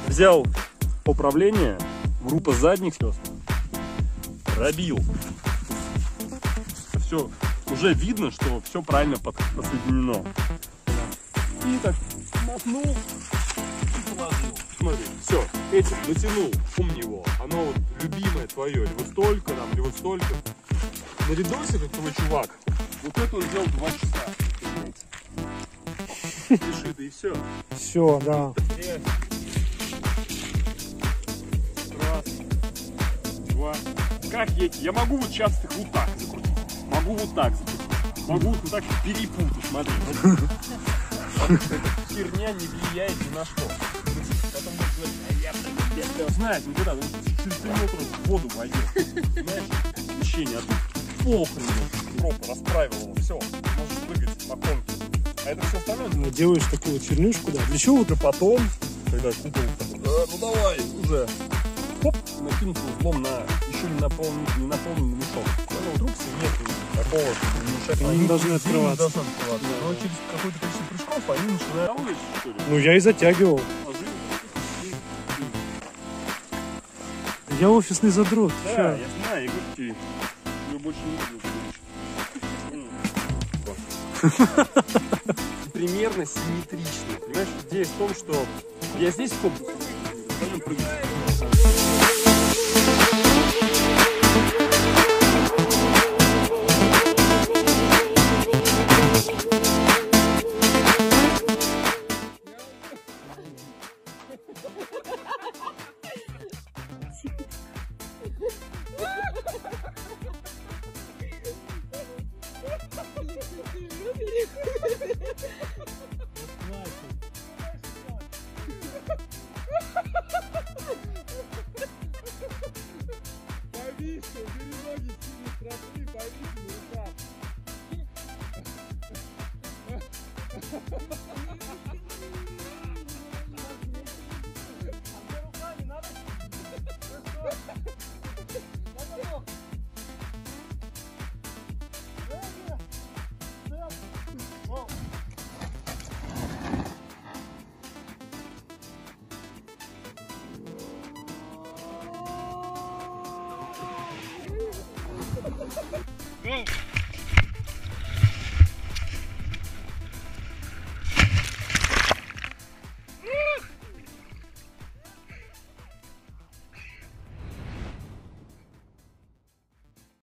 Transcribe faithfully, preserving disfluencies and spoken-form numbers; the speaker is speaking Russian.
Взял управление, группа задних колес, пробил. Все, уже видно, что все правильно подсоединено. И так мотнул и положил. Смотри, все, этим натянул, помни его. Оно вот любимое твое, или вот столько там, или вот столько. На видосе, как твой чувак, вот это он сделал два часа. Пиши, да и все. Все, да. Раз, два. Как я, я могу вот сейчас их вот так закрутить. Могу вот так закрутить. Могу вот так перепутать, смотри. Херня не влияет ни на что. Потом я знаю, никогда, через три метра в воду войдет. Знаешь, вещение, а тут похрен, жопа расправила, все, можешь прыгать по конке. А это все остальное. Делаешь такую вот чернюшку, да. Для чего? Уже потом, когда купил, э, ну давай, уже, хоп, накинуться узлом на еще не наполненный, не наполненный мешок. Ну, вдруг нет такого мешка. Они не должны открываться. Не должны открываться. Но через какое-то количество прыжков они начинают плавать, что ли? Ну, я и затягивал. Я офисный задрот. Да, Ща. я знаю, игрушки ее больше не буду. Примерно симметрично. Понимаешь, идея в том, что я здесь фокус, потом прыгаю. Повисла, убери ноги сильно страшны, повисла на руках. А мне руками надо?